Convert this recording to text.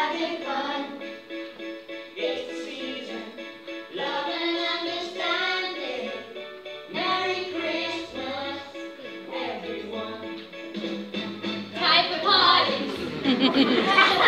having fun. It's the season, love and understanding. Merry Christmas, everyone. Time for parties.